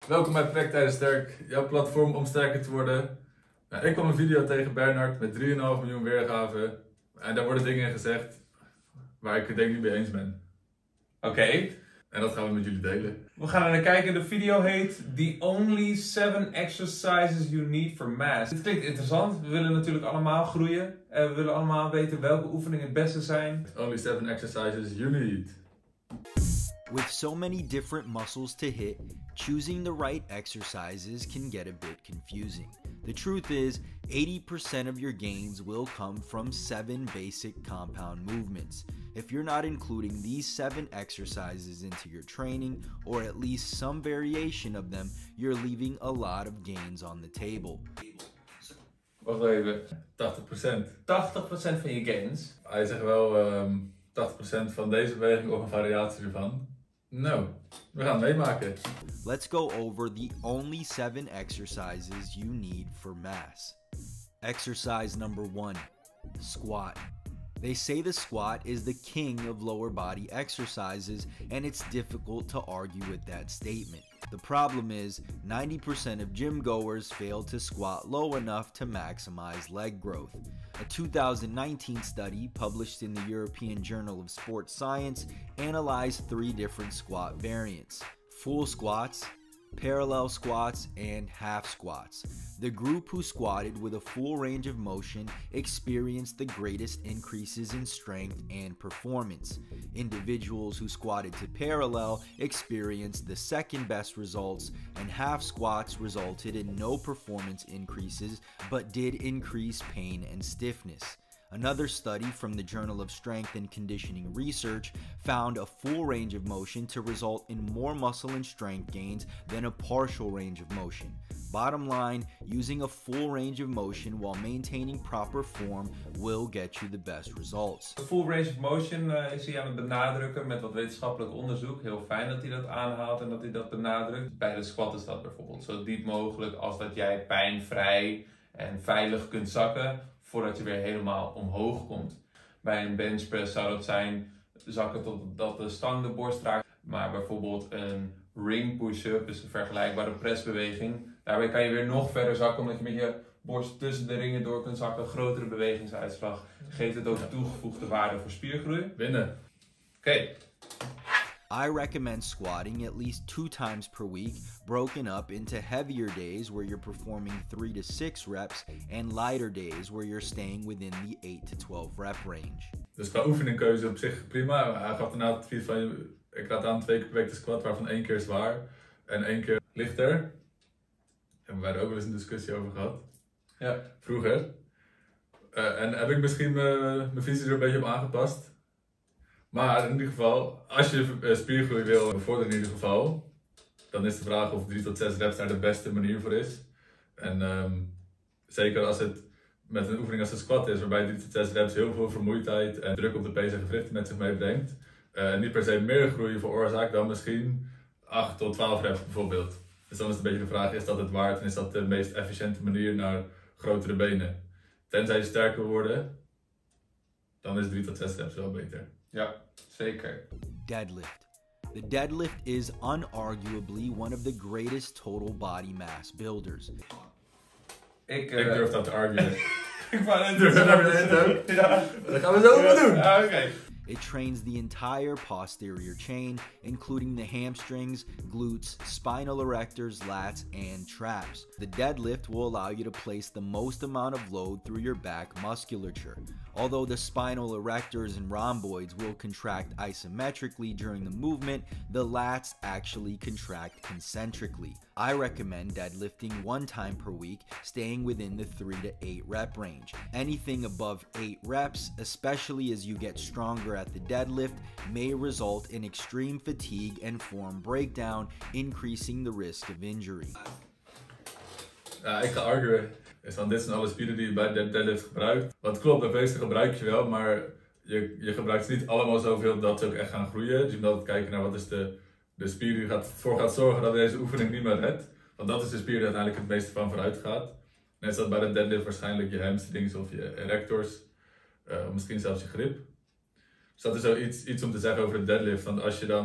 Welkom bij Praktijk Sterk, jouw platform om sterker te worden. Nou, ik kwam een video tegen Bernhard met 3,5 miljoen weergaven. En daar worden dingen in gezegd waar ik het denk niet mee eens ben. Oké. En dat gaan we met jullie delen. We gaan er naar kijken. De video heet The Only 7 Exercises You Need for Mass. Dit klinkt interessant. We willen natuurlijk allemaal groeien. We willen allemaal weten welke oefeningen het beste zijn. Only 7 exercises you need. With so many different muscles to hit, choosing the right exercises can get a bit confusing. The truth is, 80% of your gains will come from 7 basic compound movements. If you're not including these 7 exercises into your training, or at least some variation of them, you're leaving a lot of gains on the table. Wacht even, 80%. 80% van je gains. Hij zegt wel 80% van deze beweging of een variatie ervan. Nou, we gaan het meemaken. Let's go over the only 7 exercises you need for mass. Exercise number 1, squat. They say the squat is the king of lower body exercises, and it's difficult to argue with that statement. The problem is, 90% of gym goers fail to squat low enough to maximize leg growth. A 2019 study published in the European Journal of Sports Science analyzed 3 different squat variants: full squats, parallel squats, and half squats. The group who squatted with a full range of motion experienced the greatest increases in strength and performance. Individuals who squatted to parallel experienced the second best results, and half squats resulted in no performance increases but did increase pain and stiffness. Another study from the Journal of Strength and Conditioning Research found a full range of motion to result in more muscle and strength gains than a partial range of motion. Bottom line, using a full range of motion while maintaining proper form will get you the best results. Full range of motion is hij aan het benadrukken met wat wetenschappelijk onderzoek. Heel fijn dat hij dat aanhaalt en dat hij dat benadrukt. Bij de squat is dat bijvoorbeeld zo diep mogelijk als dat jij pijnvrij en veilig kunt zakken voordat je weer helemaal omhoog komt. Bij een benchpress zou dat zijn zakken totdat de stang de borst raakt. Maar bijvoorbeeld een ring push-up is een vergelijkbare pressbeweging. Daarbij kan je weer nog verder zakken omdat je met je borst tussen de ringen door kunt zakken. Grotere bewegingsuitslag. Geeft het ook toegevoegde waarde voor spiergroei. Winnen. Oké. I recommend squatting at least 2 times per week, broken up into heavier days where you're performing 3 to 6 reps and lighter days where you're staying within the 8 to 12 rep range. Dus qua oefeningkeuze op zich prima. Hij gaf daarna het advies van, ik raad aan 2 keer per week de squat, waarvan 1 keer zwaar en 1 keer lichter. Hebben wij er ook wel eens een discussie over gehad. Ja. Vroeger. En heb ik misschien mijn visie er een beetje op aangepast. Maar in ieder geval, als je spiergroei wil bevorderen in ieder geval, dan is de vraag of 3 tot 6 reps daar de beste manier voor is. En zeker als het met een oefening als een squat is, waarbij 3 tot 6 reps heel veel vermoeidheid en druk op de pees en gewrichten met zich meebrengt. En niet per se meer groei veroorzaakt dan misschien 8 tot 12 reps bijvoorbeeld. Dus dan is het een beetje de vraag, is dat het waard en is dat de meest efficiënte manier naar grotere benen? Tenzij je sterker worden, dan is 3 tot 6 reps wel beter. Ja, zeker. Deadlift. The deadlift is unarguably one of the greatest total body mass builders. Ik durf dat te argueren. Ik wou net Durf dat ook? Ja. Dat gaan we zo even doen. Ja, oké. It trains the entire posterior chain, including the hamstrings, glutes, spinal erectors, lats, and traps. The deadlift will allow you to place the most amount of load through your back musculature. Although the spinal erectors and rhomboids will contract isometrically during the movement, the lats actually contract concentrically. I recommend deadlifting 1 time per week, staying within the 3 to 8 rep range. Anything above 8 reps, especially as you get stronger at the deadlift, may result in extreme fatigue and form breakdown, increasing the risk of injury. Ja, ik ga argueren. Dit zijn alle spieren die je bij de deadlift gebruikt. Wat klopt, de meeste gebruik je wel, maar je gebruikt ze niet allemaal zoveel dat ze ook echt gaan groeien. Dus je moet altijd kijken naar wat is de spier die ervoor gaat zorgen dat deze oefening niet meer redt. Want dat is de spier die uiteindelijk het meeste van vooruit gaat. Net zoals bij de deadlift waarschijnlijk je hamstrings of je erectors. Of misschien zelfs je grip. Dus dat is zo iets om te zeggen over de deadlift. Want als je dan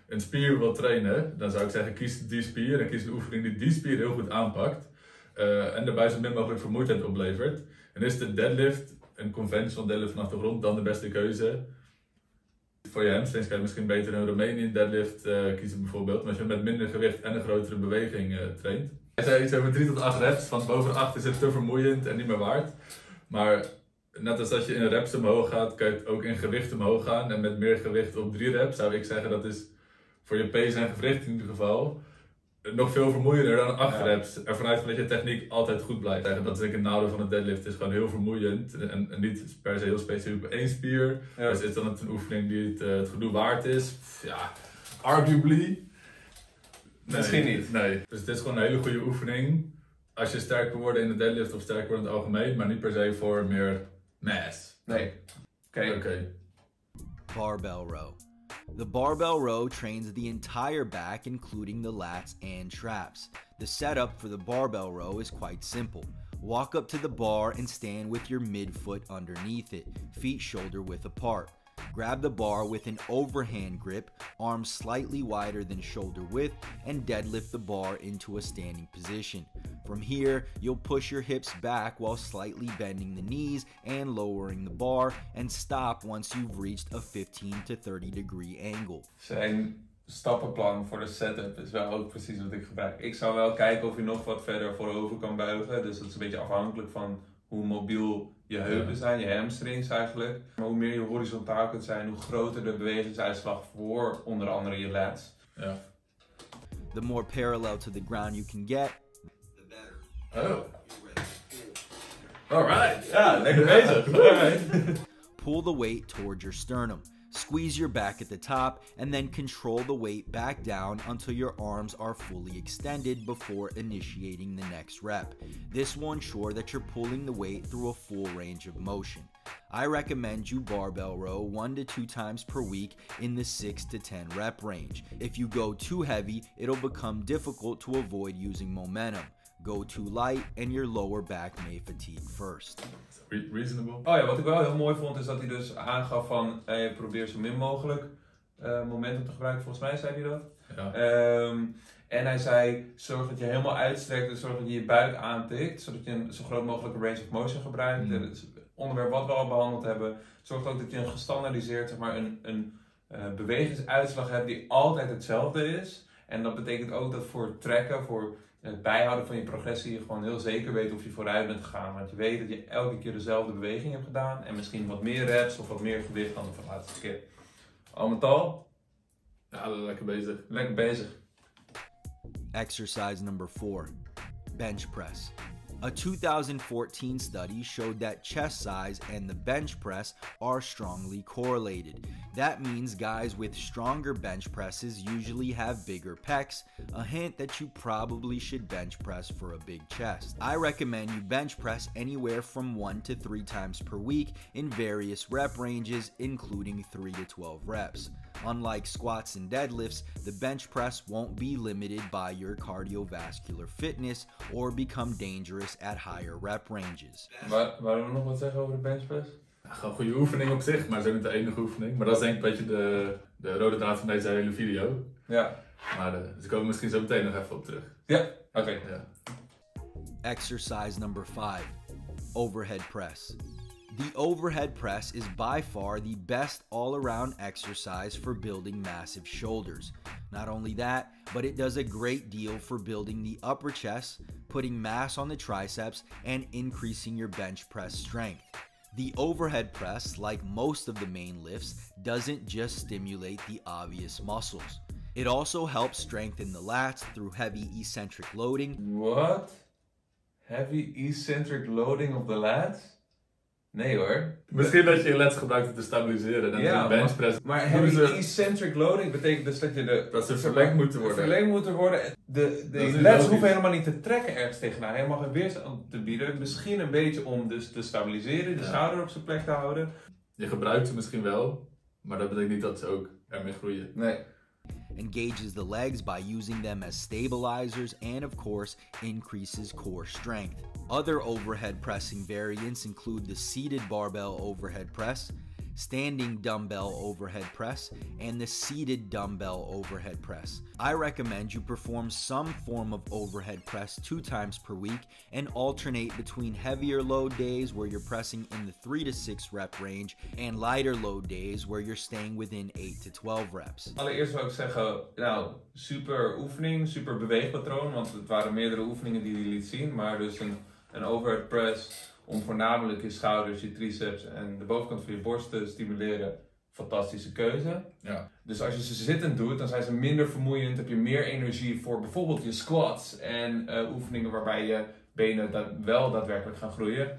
een spier wil trainen, dan zou ik zeggen kies die spier en kies een oefening die die spier heel goed aanpakt. En daarbij zo min mogelijk vermoeidheid oplevert. En is de deadlift, een conventional deadlift vanaf de grond, dan de beste keuze. Voor je hamstrings kan je misschien beter een Romanian deadlift kiezen bijvoorbeeld. Maar als je met minder gewicht en een grotere beweging traint. Hij zei iets over 3 tot 8 reps, van boven 8 is het te vermoeiend en niet meer waard. Maar net als dat je in reps omhoog gaat, kan je het ook in gewicht omhoog gaan. En met meer gewicht op 3 reps zou ik zeggen dat is voor je pace en gewricht in ieder geval nog veel vermoeiender dan 8 reps. Ervan uit dat je techniek altijd goed blijft. Dat is denk ik een nadeel van het deadlift. Het is gewoon heel vermoeiend en niet per se heel specifiek op één spier. Ja. Dus is dan een oefening die het gedoe waard is? Ja, arguably. Nee, Misschien niet. Nee. Dus het is gewoon een hele goede oefening. Als je sterk wil worden in de deadlift of sterk wordt in het algemeen, maar niet per se voor meer mass. Nee. Oké. Barbell row. The barbell row trains the entire back, including the lats and traps. The setup for the barbell row is quite simple. Walk up to the bar and stand with your midfoot underneath it, feet shoulder width apart. Grab the bar with an overhand grip, arms slightly wider than shoulder width, and deadlift the bar into a standing position. From here, you'll push your hips back while slightly bending the knees and lowering the bar, and stop once you've reached a 15 to 30 degree angle. Zijn stappenplan voor de setup is wel ook precies wat ik gebruik. Ik zou wel kijken of je nog wat verder voorover kan buigen. Dus dat is een beetje afhankelijk van hoe mobiel je heupen zijn, je hamstrings eigenlijk. Maar hoe meer je horizontaal kunt zijn, hoe groter de bewegingsuitslag voor onder andere je lats. Ja. The more parallel to the ground you can get, the better. Oh. Alright. Ja, lekker bezig. Alright. Pull the weight towards your sternum. Squeeze your back at the top and then control the weight back down until your arms are fully extended before initiating the next rep. This will ensure that you're pulling the weight through a full range of motion. I recommend you barbell row 1 to 2 times per week in the 6 to 10 rep range. If you go too heavy, it'll become difficult to avoid using momentum. Go too light and your lower back may fatigue first. Reasonable. Oh ja, wat ik wel heel mooi vond is dat hij dus aangaf van probeer zo min mogelijk momentum te gebruiken. Volgens mij zei hij dat. Ja. En hij zei zorg dat je helemaal uitstrekt en zorg dat je je buik aantikt. Zodat je een zo groot mogelijke range of motion gebruikt. Dat is het onderwerp wat we al behandeld hebben. Zorg ook dat je een gestandaardiseerd, zeg maar, een bewegingsuitslag hebt die altijd hetzelfde is. En dat betekent ook dat voor tracken, voor het bijhouden van je progressie, je gewoon heel zeker weet of je vooruit bent gegaan. Want je weet dat je elke keer dezelfde beweging hebt gedaan. En misschien wat meer reps of wat meer gewicht dan de laatste keer. Al met al. Ja, lekker bezig. Lekker bezig. Exercise number 4, bench press. A 2014 study showed that chest size and the bench press are strongly correlated. That means guys with stronger bench presses usually have bigger pecs, a hint that you probably should bench press for a big chest. I recommend you bench press anywhere from 1 to 3 times per week in various rep ranges, including 3 to 12 reps. Unlike squats and deadlifts, the bench press won't be limited by your cardiovascular fitness or become dangerous at higher rep ranges. Waarom we nog wat zeggen over de benchpress? Ja, gewoon een goede oefening op zich, maar het is ook niet de enige oefening. Maar dat is denk ik een beetje de rode draad van deze hele video. Ja. Maar dus ik kom misschien zo meteen nog even op terug. Ja, oké. Ja. Exercise number 5, overhead press. The overhead press is by far the best all-around exercise for building massive shoulders. Not only that, but it does a great deal for building the upper chest, putting mass on the triceps, and increasing your bench press strength. The overhead press, like most of the main lifts, doesn't just stimulate the obvious muscles. It also helps strengthen the lats through heavy eccentric loading. What? Heavy eccentric loading of the lats? Nee hoor. Misschien dat je je lats gebruikt om te stabiliseren en Ja, de benchpress. maar heavy eccentric loading betekent dus dat je dat ze verlengd moeten worden. Verlengd moeten worden. De lats logisch. hoeven helemaal niet te trekken ergens tegenaan. Je mag een weerstand te bieden. Misschien een beetje om dus te stabiliseren, de schouder op zijn plek te houden. Je gebruikt ze misschien wel, maar dat betekent niet dat ze ook ermee groeien. Nee. Engages the legs by using them as stabilizers and of course increases core strength. Other overhead pressing variants include the seated barbell overhead press, standing dumbbell overhead press, and the seated dumbbell overhead press. I recommend you perform some form of overhead press 2 times per week and alternate between heavier load days where you're pressing in the 3 to 6 rep range and lighter load days where you're staying within 8 to 12 reps. Allereerst wil ik zeggen, nou, super oefening, super beweegpatroon, want het waren meerdere oefeningen die hij liet zien, maar dus een overhead press om voornamelijk je schouders, je triceps en de bovenkant van je borst te stimuleren. Fantastische keuze. Ja. Dus als je ze zittend doet, dan zijn ze minder vermoeiend. Heb je meer energie voor bijvoorbeeld je squats en oefeningen waarbij je benen wel daadwerkelijk gaan groeien.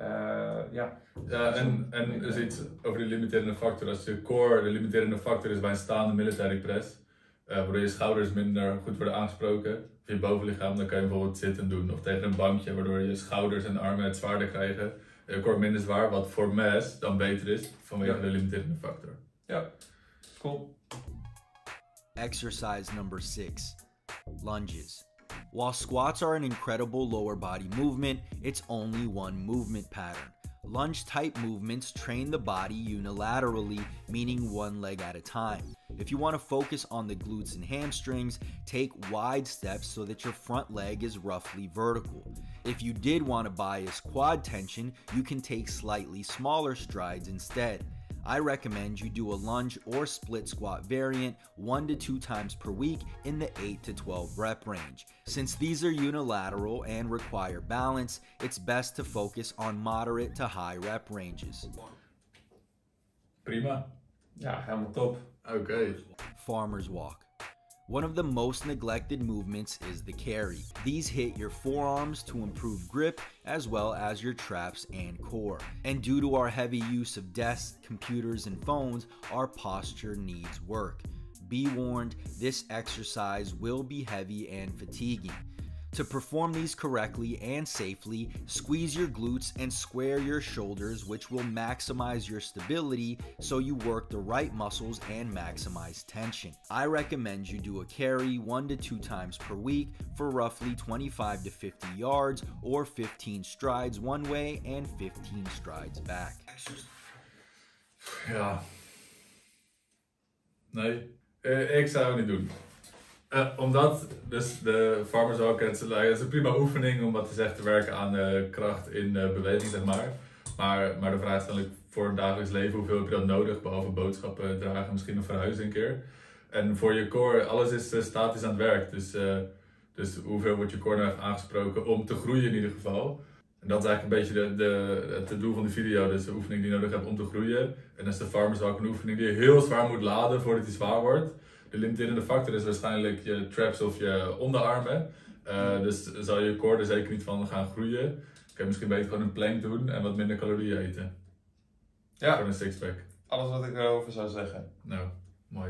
En dus iets over de limiterende factor. Als je core de limiterende factor is bij een staande military press, waardoor je schouders minder goed worden aangesproken, of je bovenlichaam, dan kan je bijvoorbeeld zitten doen of tegen een bankje, waardoor je schouders en armen het zwaarder krijgen. Je core minder zwaar, wat voor mass dan beter is vanwege de limiterende factor. Ja, cool. Exercise number 6, lunges. While squats are an incredible lower body movement, it's only one movement pattern. Lunge type movements train the body unilaterally, meaning one leg at a time. If you want to focus on the glutes and hamstrings, take wide steps so that your front leg is roughly vertical. If you did want to bias quad tension, you can take slightly smaller strides instead. I recommend you do a lunge or split squat variant 1 to 2 times per week in the 8 to 12 rep range. Since these are unilateral and require balance, it's best to focus on moderate to high rep ranges. Prima. Ja, helemaal top. Oké. Farmer's walk. One of the most neglected movements is the carry. These hit your forearms to improve grip as well as your traps and core. And due to our heavy use of desks, computers, and phones, our posture needs work. Be warned, this exercise will be heavy and fatiguing. To perform these correctly and safely, squeeze your glutes and square your shoulders, which will maximize your stability so you work the right muscles and maximize tension. I recommend you do a carry 1 to 2 times per week for roughly 25 to 50 yards or 15 strides one way and 15 strides back. Ja. Nee, ik zou het niet doen. Omdat dus de farmers walk, het is een prima oefening om wat te werken aan kracht in beweging, zeg maar. Maar de vraag is dan voor een dagelijks leven, hoeveel heb je dat nodig, behalve boodschappen dragen, misschien nog verhuizen een keer. En voor je core, alles is statisch aan het werk, dus hoeveel wordt je core nou echt aangesproken om te groeien in ieder geval. En dat is eigenlijk een beetje het doel van de video, dus de oefening die je nodig hebt om te groeien. En dan is de farmers walk een oefening die je heel zwaar moet laden voordat die zwaar wordt. De limiterende factor is waarschijnlijk je traps of je onderarmen. Dus zal je core er zeker niet van gaan groeien. Kun je misschien beter gewoon een plank doen en wat minder calorieën eten. Ja. Voor een sixpack. Alles wat ik erover zou zeggen. Nou, mooi.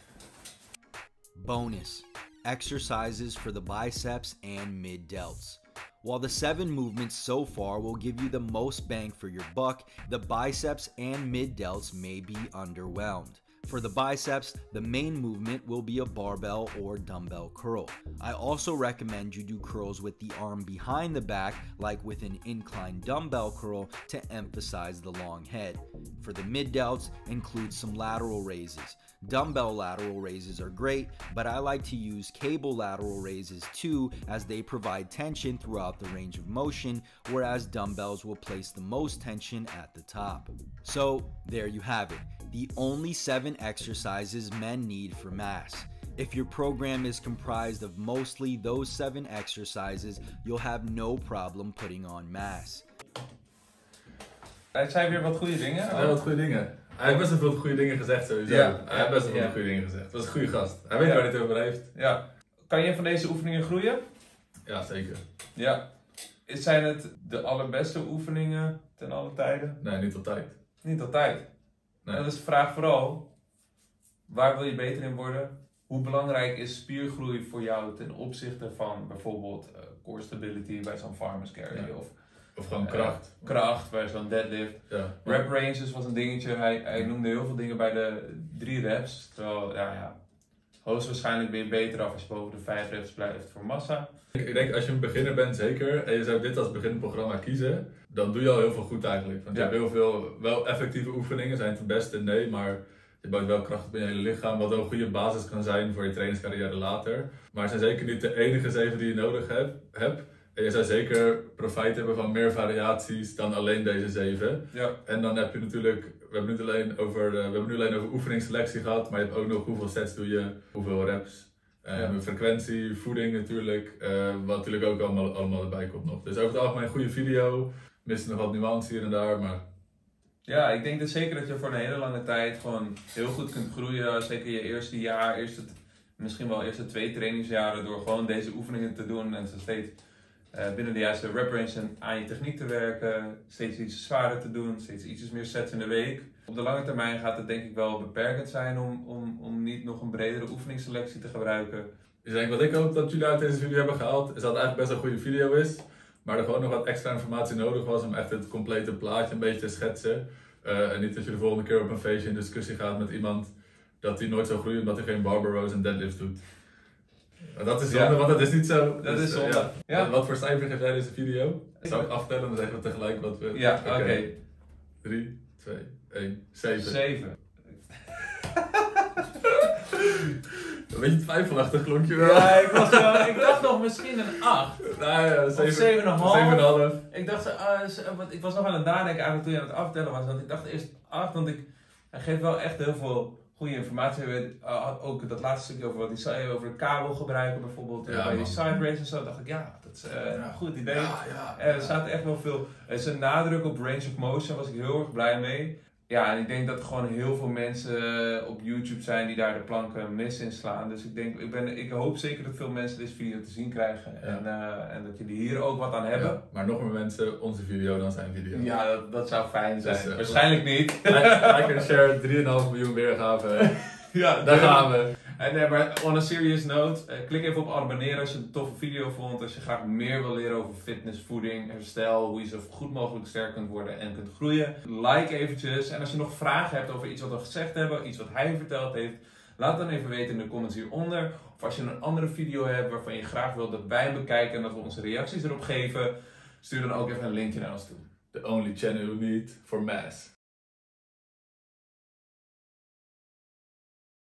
Bonus: exercises for the biceps and mid delts. While the 7 movements so far will give you the most bang for your buck, the biceps and mid delts may be underwhelmed. For the biceps, the main movement will be a barbell or dumbbell curl. I also recommend you do curls with the arm behind the back, like with an inclined dumbbell curl, to emphasize the long head. For the mid delts, include some lateral raises. Dumbbell lateral raises are great, but I like to use cable lateral raises too, as they provide tension throughout the range of motion, whereas dumbbells will place the most tension at the top. So, there you have it. The only 7 exercises men need for mass. If your program is comprised of mostly those 7 exercises, you'll have no problem putting on mass. Hij zei weer wat goede dingen. Hij had wat goede dingen. Hij heeft best wel veel goede dingen gezegd sowieso. Ja. Hij heeft best wel veel goede dingen gezegd. Dat was een goede gast. Hij weet waar hij het over heeft. Ja. Kan je een van deze oefeningen groeien? Ja, zeker. Ja. Zijn het de allerbeste oefeningen ten alle tijden? Nee, niet altijd. Niet altijd. Nee. Dat is de vraag vooral, waar wil je beter in worden? Hoe belangrijk is spiergroei voor jou ten opzichte van bijvoorbeeld core stability bij zo'n farmers carry? Ja. Of gewoon kracht. Kracht bij zo'n deadlift. Ja. Rep ranges was een dingetje. Hij noemde heel veel dingen bij de 3 reps. Terwijl, hoogstwaarschijnlijk ben je beter af als je boven de 5 reps blijft voor massa. Ik denk als je een beginner bent zeker, en je zou dit als beginprogramma kiezen, dan doe je al heel veel goed eigenlijk. Want je hebt heel veel wel effectieve oefeningen, zijn het beste? Nee, maar je bouwt wel kracht op in je hele lichaam, wat wel een goede basis kan zijn voor je trainingscarrière later. Maar het zijn zeker niet de enige 7 die je nodig hebt. En je zou zeker profijt hebben van meer variaties dan alleen deze 7. Ja. En dan heb je natuurlijk, we hebben nu alleen over oefeningsselectie gehad, maar je hebt ook nog hoeveel sets doe je, hoeveel reps. Frequentie, voeding natuurlijk, wat natuurlijk ook allemaal erbij komt nog. Dus over het algemeen een goede video, mist nog wat nuance hier en daar, maar... Ja, ik denk dus zeker dat je voor een hele lange tijd gewoon heel goed kunt groeien. Zeker je eerste jaar, misschien wel eerste 2 trainingsjaren door gewoon deze oefeningen te doen en ze steeds binnen de juiste rep range en aan je techniek te werken, steeds iets zwaarder te doen, steeds iets meer sets in de week. Op de lange termijn gaat het denk ik wel beperkend zijn om niet nog een bredere oefeningsselectie te gebruiken. Dus denk wat ik hoop dat jullie uit deze video hebben gehaald, is dat het eigenlijk best een goede video is, maar er gewoon nog wat extra informatie nodig was om echt het complete plaatje een beetje te schetsen. En niet dat je de volgende keer op een feestje in discussie gaat met iemand dat hij nooit zou groeien omdat hij geen barbell rows en deadlifts doet. Dat is zonde, want dat is niet zo. Dat dus, is zonde. Ja. Wat voor cijfer geef jij deze video? Zal ik aftellen, dan zeggen we tegelijk wat we... Ja, oké. 3, 2, 1, 7. 7. Een beetje twijfelachtig klonk je wel. Ja, ik dacht nog misschien een 8. Nou ja, 7,5. 7,5. Ik dacht, ik was nog aan het nadenken eigenlijk toen je aan het aftellen was. Want ik dacht eerst 8, want hij geeft wel echt heel veel goede informatie. Ook dat laatste stukje over wat hij zei over kabel gebruiken bijvoorbeeld. Bij die side race en zo. Dacht ik, ja, dat is een goed idee. Er staat echt wel veel. Zijn nadruk op range of motion was ik heel erg blij mee. Ja, en ik denk dat er gewoon heel veel mensen op YouTube zijn die daar de planken mis in slaan. Dus ik hoop zeker dat veel mensen deze video te zien krijgen. Ja. En dat jullie hier ook wat aan hebben. Ja, maar nog meer mensen onze video dan zijn video. Ja, dat zou fijn zijn. Dus, waarschijnlijk niet. Like en share, 3,5 miljoen weergaven. Ja, daar gaan we. En, maar on a serious note, klik even op abonneren als je het een toffe video vond. Als je graag meer wil leren over fitness, voeding, herstel, hoe je zo goed mogelijk sterk kunt worden en kunt groeien. Like eventjes. En als je nog vragen hebt over iets wat we gezegd hebben, iets wat hij verteld heeft, laat dan even weten in de comments hieronder. Of als je een andere video hebt waarvan je graag wilt dat wij hem bekijken en dat we onze reacties erop geven, stuur dan ook even een linkje naar ons toe. The only channel you need for mass.